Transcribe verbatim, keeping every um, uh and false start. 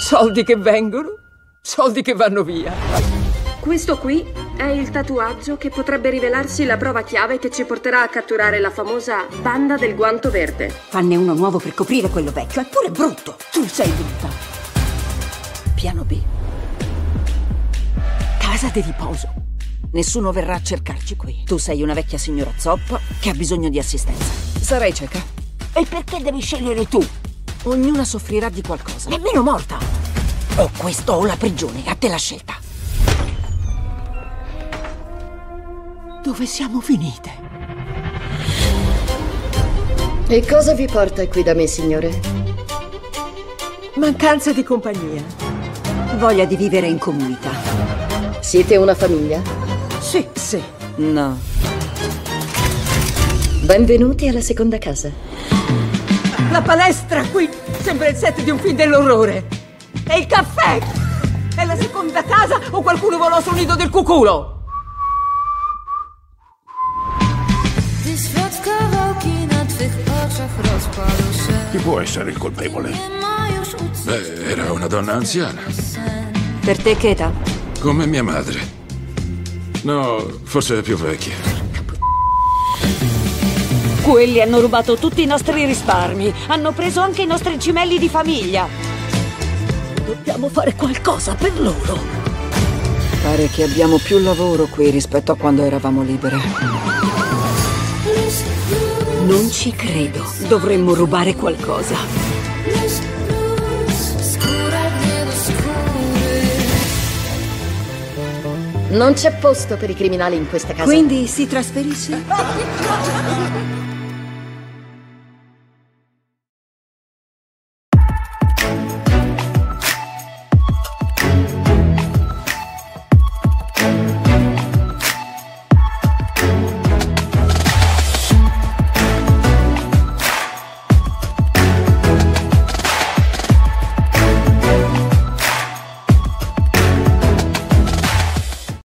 Soldi che vengono, soldi che vanno via. Questo qui è il tatuaggio che potrebbe rivelarsi la prova chiave che ci porterà a catturare la famosa banda del guanto verde. Fanne uno nuovo per coprire quello vecchio, è pure brutto. Tu sei brutta. Piano B. Casa di riposo. Nessuno verrà a cercarci qui. Tu sei una vecchia signora zoppa che ha bisogno di assistenza. Sarai cieca. E perché devi scegliere tu? Ognuna soffrirà di qualcosa. Nemmeno morta. O questo o la prigione, a te la scelta. Dove siamo finite? E cosa vi porta qui da me, signore? Mancanza di compagnia. Voglia di vivere in comunità. Siete una famiglia? Sì, sì. No. Benvenuti alla seconda casa. La palestra qui sembra il set di un film dell'orrore. E il caffè è la seconda casa o qualcuno volò sul nido del cuculo? Chi può essere il colpevole? Beh, era una donna anziana. Per te che età? Come mia madre. No, forse più vecchia. Quelli hanno rubato tutti i nostri risparmi. Hanno preso anche i nostri cimelli di famiglia. Dobbiamo fare qualcosa per loro. Pare che abbiamo più lavoro qui rispetto a quando eravamo libere. Non ci credo. Dovremmo rubare qualcosa. Non c'è posto per i criminali in questa casa. Quindi si trasferisce?